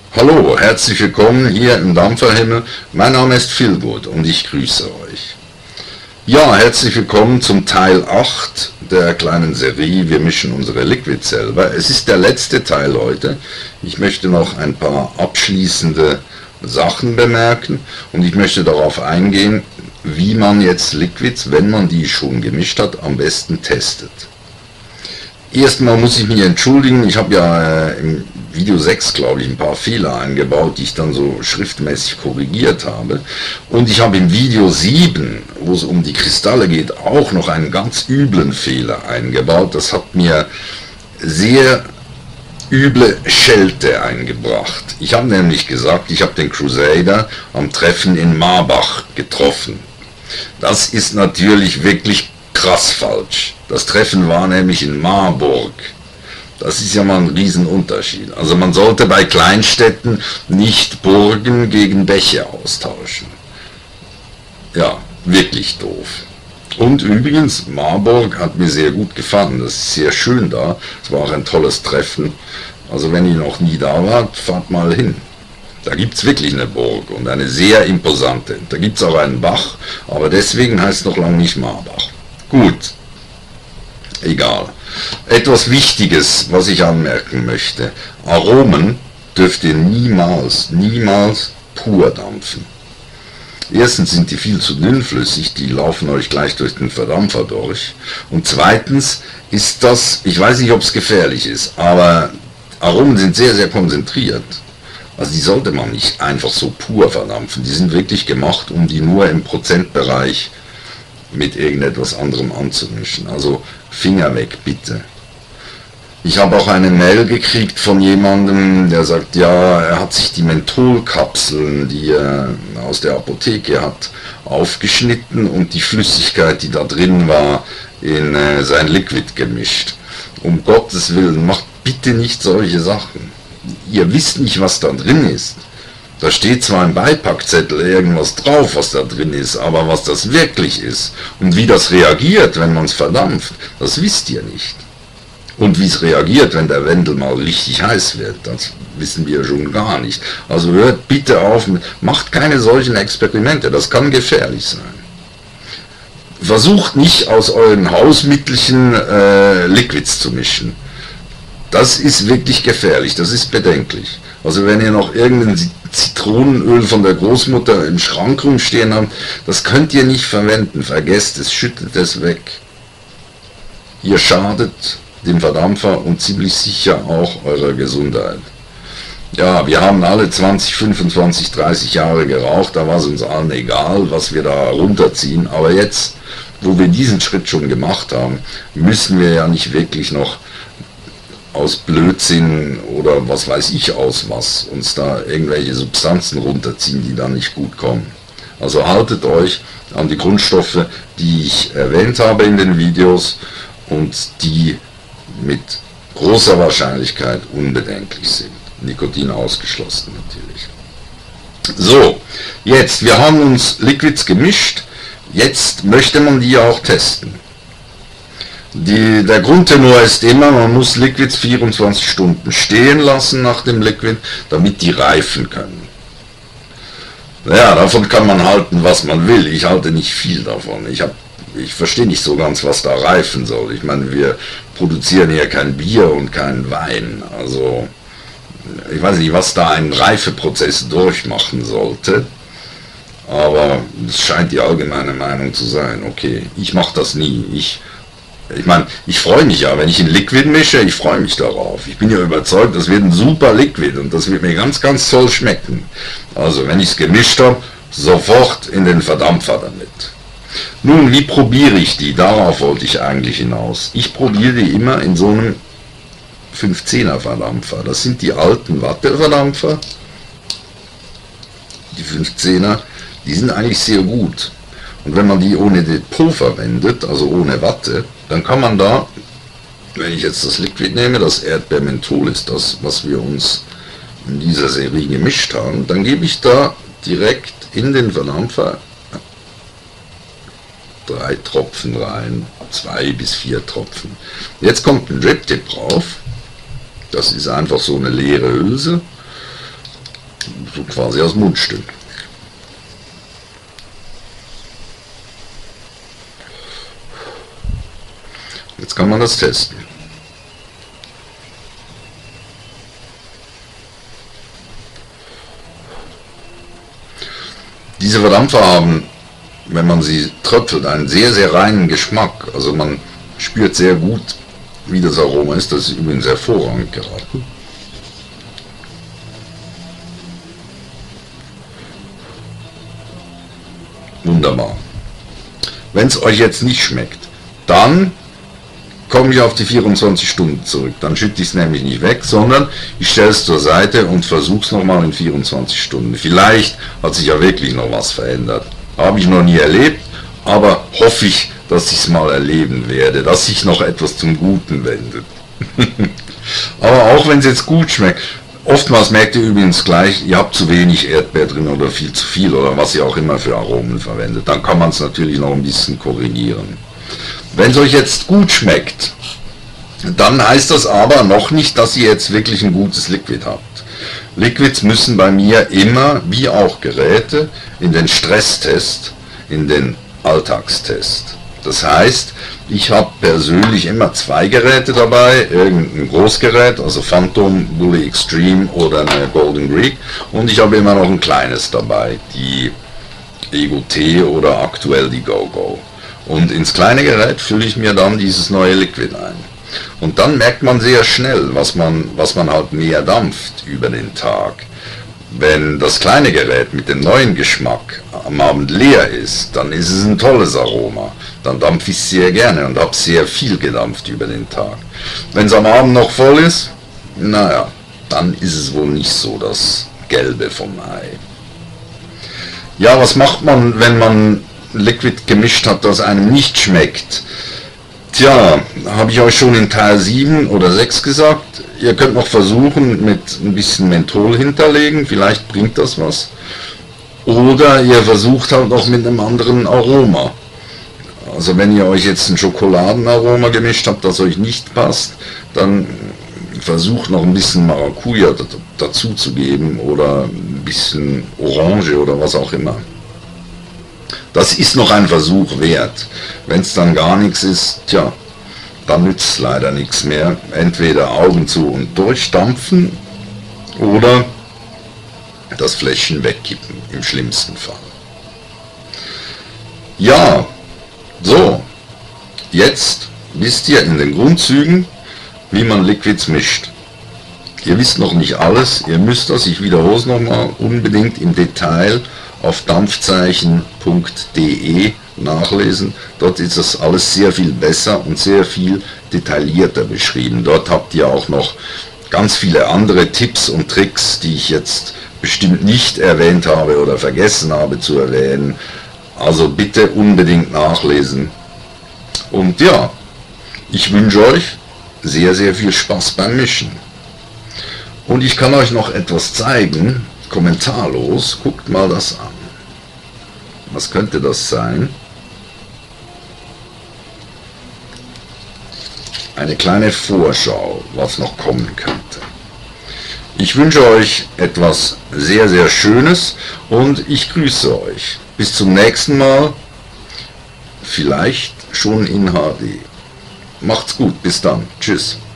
Hallo, herzlich willkommen hier im Dampferhimmel. Mein Name ist Philgood und ich grüße euch. Ja, herzlich willkommen zum Teil 8 der kleinen Serie Wir mischen unsere Liquids selber. Es ist der letzte Teil heute. Ich möchte noch ein paar abschließende Sachen bemerken und ich möchte darauf eingehen, wie man jetzt Liquids, wenn man die schon gemischt hat, am besten testet. Erstmal muss ich mich entschuldigen, ich habe ja im Video 6, glaube ich, ein paar Fehler eingebaut, die ich dann so schriftmäßig korrigiert habe. Und ich habe im Video 7, wo es um die Kristalle geht, auch noch einen ganz üblen Fehler eingebaut. Das hat mir sehr üble Schelte eingebracht. Ich habe nämlich gesagt, ich habe den Crusader am Treffen in Marbach getroffen. Das ist natürlich wirklich krass falsch. Das Treffen war nämlich in Marburg. Das ist ja mal ein Riesenunterschied. Also man sollte bei Kleinstädten nicht Burgen gegen Bäche austauschen. Ja, wirklich doof. Und übrigens, Marburg hat mir sehr gut gefallen. Das ist sehr schön da. Es war auch ein tolles Treffen. Also wenn ihr noch nie da wart, fahrt mal hin. Da gibt es wirklich eine Burg und eine sehr imposante. Da gibt es auch einen Bach, aber deswegen heißt es noch lange nicht Marbach. Gut, egal. Etwas Wichtiges, was ich anmerken möchte. Aromen dürft ihr niemals pur dampfen. Erstens sind die viel zu dünnflüssig, die laufen euch gleich durch den Verdampfer durch. Und zweitens ist das, ich weiß nicht, ob es gefährlich ist, aber Aromen sind sehr, sehr konzentriert. Also die sollte man nicht einfach so pur verdampfen. Die sind wirklich gemacht, um die nur im Prozentbereich mit irgendetwas anderem anzumischen. Also Finger weg, bitte. Ich habe auch eine Mail gekriegt von jemandem, der sagt, ja, er hat sich die Mentholkapseln, die er aus der Apotheke hat, aufgeschnitten und die Flüssigkeit, die da drin war, in sein Liquid gemischt. Um Gottes Willen, macht bitte nicht solche Sachen. Ihr wisst nicht, was da drin ist. Da steht zwar im Beipackzettel irgendwas drauf, was da drin ist, aber was das wirklich ist und wie das reagiert, wenn man es verdampft, das wisst ihr nicht. Und wie es reagiert, wenn der Wendel mal richtig heiß wird, das wissen wir schon gar nicht. Also hört bitte auf, macht keine solchen Experimente, das kann gefährlich sein. Versucht nicht aus euren Hausmittelchen Liquids zu mischen. Das ist wirklich gefährlich, das ist bedenklich. Also wenn ihr noch irgendein Zitronenöl von der Großmutter im Schrank rumstehen habt, das könnt ihr nicht verwenden, vergesst es, schüttet es weg. Ihr schadet dem Verdampfer und ziemlich sicher auch eurer Gesundheit. Ja, wir haben alle 20, 25, 30 Jahre geraucht, da war es uns allen egal, was wir da runterziehen, aber jetzt, wo wir diesen Schritt schon gemacht haben, müssen wir ja nicht wirklich noch aus Blödsinn oder was weiß ich aus was, uns da irgendwelche Substanzen runterziehen, die dann nicht gut kommen. Also haltet euch an die Grundstoffe, die ich erwähnt habe in den Videos und die mit großer Wahrscheinlichkeit unbedenklich sind. Nikotin ausgeschlossen natürlich. So, jetzt, wir haben uns Liquids gemischt, jetzt möchte man die auch testen. Der Grundtenor ist immer, man muss Liquids 24 Stunden stehen lassen nach dem Liquid, damit die reifen können. Ja, davon kann man halten, was man will. Ich halte nicht viel davon. Ich verstehe nicht so ganz, was da reifen soll. Ich meine, wir produzieren hier kein Bier und keinen Wein. Also, ich weiß nicht, was da ein Reifeprozess durchmachen sollte. Aber es scheint die allgemeine Meinung zu sein. Okay, ich mache das nie. Ich meine, ich freue mich ja, wenn ich ein Liquid mische, ich freue mich darauf. Ich bin ja überzeugt, das wird ein super Liquid und das wird mir ganz, ganz toll schmecken. Also, wenn ich es gemischt habe, sofort in den Verdampfer damit. Nun, wie probiere ich die? Darauf wollte ich eigentlich hinaus. Ich probiere die immer in so einem 510er Verdampfer. Das sind die alten Watteverdampfer. Die 510er, die sind eigentlich sehr gut. Und wenn man die ohne Depot verwendet, also ohne Watte, dann kann man da, wenn ich jetzt das Liquid nehme, das Erdbeermenthol ist das, was wir uns in dieser Serie gemischt haben, dann gebe ich da direkt in den Verdampfer 3 Tropfen rein, 2 bis 4 Tropfen. Jetzt kommt ein Drip-Tip drauf, das ist einfach so eine leere Hülse. so quasi als Mundstück. Jetzt kann man das testen. Diese Verdampfer haben, wenn man sie tröpfelt, einen sehr, sehr reinen Geschmack. Also man spürt sehr gut, wie das Aroma ist. Das ist übrigens hervorragend geraten. Wunderbar. Wenn es euch jetzt nicht schmeckt, dann komme ich auf die 24 Stunden zurück. Dann schütte ich es nämlich nicht weg, sondern ich stelle es zur Seite und versuche es nochmal in 24 Stunden. Vielleicht hat sich ja wirklich noch was verändert. Habe ich noch nie erlebt, aber hoffe ich, dass ich es mal erleben werde, dass sich noch etwas zum Guten wendet. Aber auch wenn es jetzt gut schmeckt, oftmals merkt ihr übrigens gleich, ihr habt zu wenig Erdbeer drin oder viel zu viel oder was ihr auch immer für Aromen verwendet. Dann kann man es natürlich noch ein bisschen korrigieren. Wenn es euch jetzt gut schmeckt, dann heißt das aber noch nicht, dass ihr jetzt wirklich ein gutes Liquid habt. Liquids müssen bei mir immer, wie auch Geräte, in den Stresstest, in den Alltagstest. Das heißt, ich habe persönlich immer zwei Geräte dabei, irgendein Großgerät, also Phantom, Bully Extreme oder eine Golden Greek, und ich habe immer noch ein kleines dabei, die Ego T oder aktuell die Go-Go. Und ins kleine Gerät fülle ich mir dann dieses neue Liquid ein. Und dann merkt man sehr schnell, was man halt mehr dampft über den Tag. Wenn das kleine Gerät mit dem neuen Geschmack am Abend leer ist, dann ist es ein tolles Aroma. Dann dampfe ich sehr gerne und habe sehr viel gedampft über den Tag. Wenn es am Abend noch voll ist, naja, dann ist es wohl nicht so das Gelbe vom Ei. Ja, was macht man, wenn man Liquid gemischt hat, das einem nicht schmeckt? Tja, habe ich euch schon in Teil 7 oder 6 gesagt. Ihr könnt noch versuchen mit ein bisschen Menthol hinterlegen, vielleicht bringt das was. Oder ihr versucht halt noch mit einem anderen Aroma. Also wenn ihr euch jetzt ein Schokoladenaroma gemischt habt, das euch nicht passt, dann versucht noch ein bisschen Maracuja dazu zu geben oder ein bisschen Orange oder was auch immer. Das ist noch ein Versuch wert. Wenn es dann gar nichts ist, tja, dann nützt es leider nichts mehr. Entweder Augen zu und durchdampfen oder das Fläschchen wegkippen, im schlimmsten Fall. Ja, so, jetzt wisst ihr in den Grundzügen, wie man Liquids mischt. Ihr wisst noch nicht alles, ihr müsst das, ich wiederhole es nochmal, unbedingt im Detail auf dampfzeichen.de nachlesen. Dort ist das alles sehr viel besser und sehr viel detaillierter beschrieben. Dort habt ihr auch noch ganz viele andere Tipps und Tricks, die ich jetzt bestimmt nicht erwähnt habe oder vergessen habe zu erwähnen. Also bitte unbedingt nachlesen. Und ja, ich wünsche euch sehr, sehr viel Spaß beim Mischen. Und ich kann euch noch etwas zeigen, kommentarlos. Guckt mal das an. Was könnte das sein? Eine kleine Vorschau, was noch kommen könnte. Ich wünsche euch etwas sehr, sehr Schönes und ich grüße euch. Bis zum nächsten Mal, vielleicht schon in HD. Macht's gut, bis dann. Tschüss.